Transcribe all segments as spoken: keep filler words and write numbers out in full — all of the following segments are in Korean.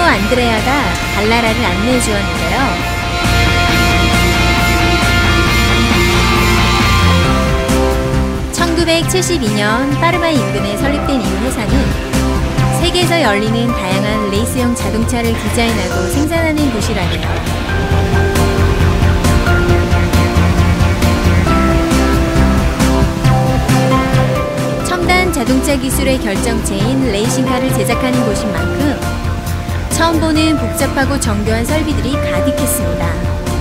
안드레아가 달나라를 안내해 주었는데요. 천구백칠십이 년 파르마 인근에 설립된 이 회사는 세계에서 열리는 다양한 레이스용 자동차를 디자인하고 생산하는 곳이라네요. 첨단 자동차 기술의 결정체인 레이싱카를 제작하는 곳인 만큼 처음 보는 복잡하고 정교한 설비들이 가득했습니다.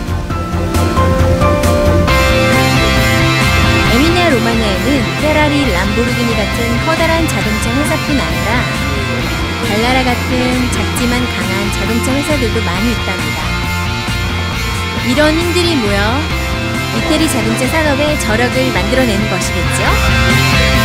에미리아 로마냐에는 페라리, 람보르기니 같은 커다란 자동차 회사뿐 아니라 달나라 같은 작지만 강한 자동차 회사들도 많이 있답니다. 이런 힘들이 모여 이태리 자동차 산업의 저력을 만들어내는 것이겠죠?